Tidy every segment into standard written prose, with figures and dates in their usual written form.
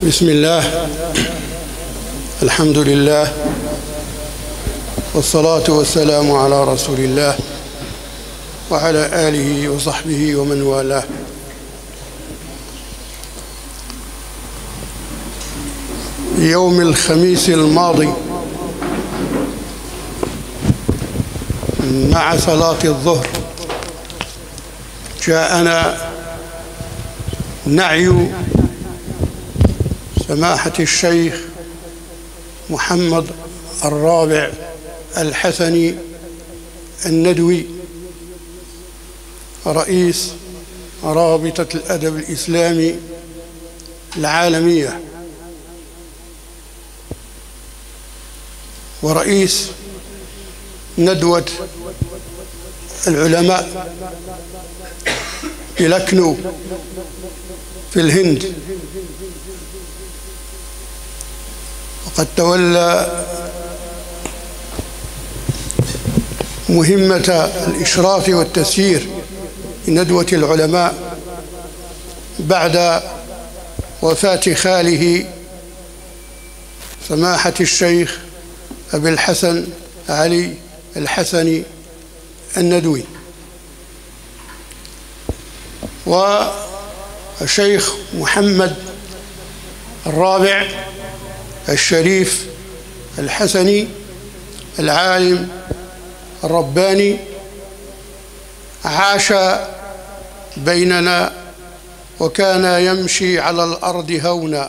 بسم الله، الحمد لله، والصلاة والسلام على رسول الله وعلى آله وصحبه ومن والاه. يوم الخميس الماضي مع صلاة الظهر جاءنا نعي سماحة الشيخ محمد الرابع الحسني الندوي رئيس رابطة الأدب الإسلامي العالمية ورئيس ندوة العلماء بلكنو في الهند، وقد تولى مهمة الإشراف والتسيير لندوة العلماء بعد وفاة خاله سماحة الشيخ أبي الحسن علي الحسني الندوي. والشيخ محمد الرابع الشريف الحسني العالم الرباني عاش بيننا وكان يمشي على الأرض هونا،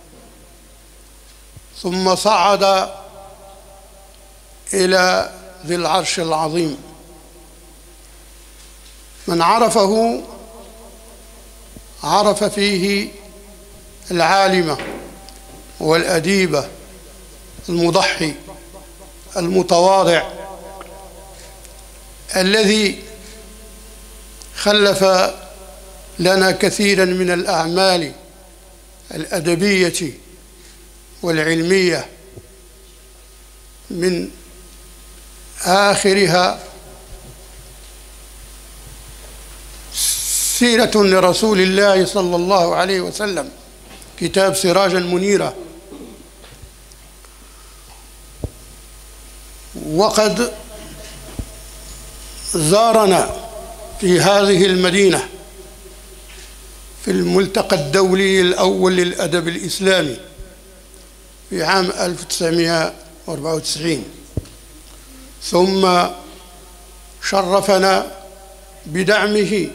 ثم صعد إلى ذي العرش العظيم. من عرفه عرف فيه العالمة والأديبة المضحي المتواضع الذي خلف لنا كثيرا من الأعمال الأدبية والعلمية، من آخرها سيرة لرسول الله صلى الله عليه وسلم، كتاب سراجا منيرا. وقد زارنا في هذه المدينة في الملتقى الدولي الأول للأدب الإسلامي في عام 1994، ثم شرفنا بدعمه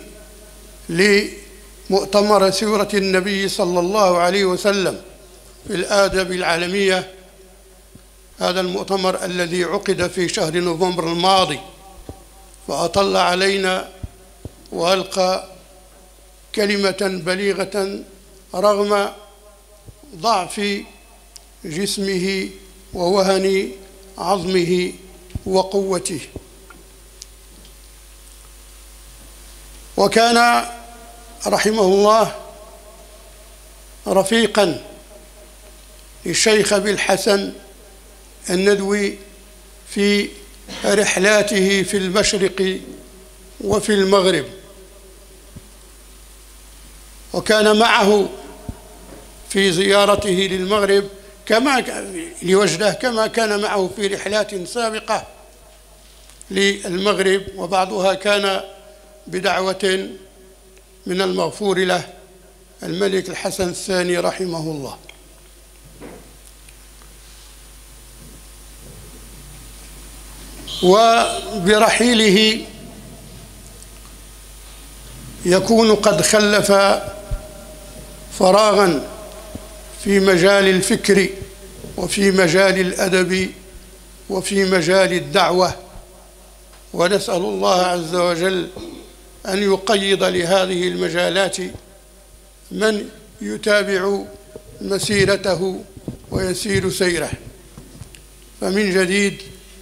لمؤتمر سيرة النبي صلى الله عليه وسلم في الآداب العالمية، هذا المؤتمر الذي عقد في شهر نوفمبر الماضي، فأطل علينا وألقى كلمة بليغة رغم ضعف جسمه ووهن عظمه وقوته. وكان رحمه الله رفيقا للشيخ أبي الحسن الندوي في رحلاته في المشرق وفي المغرب، وكان معه في زيارته للمغرب لوجده كما كان معه في رحلات سابقة للمغرب، وبعضها كان بدعوة من المغفور له الملك الحسن الثاني رحمه الله. وبرحيله يكون قد خلف فراغا في مجال الفكر وفي مجال الأدب وفي مجال الدعوة، ونسأل الله عز وجل أن يقيض لهذه المجالات من يتابع مسيرته ويسير سيره. فمن جديد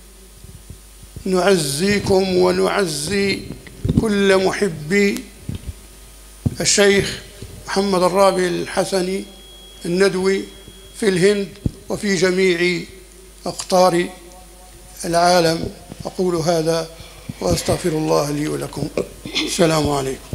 نعزيكم ونعزي كل محبي الشيخ محمد الرابع الحسني الندوي في الهند وفي جميع أقطار العالم. أقول هذا وأستغفر الله لي ولكم. السلام عليكم.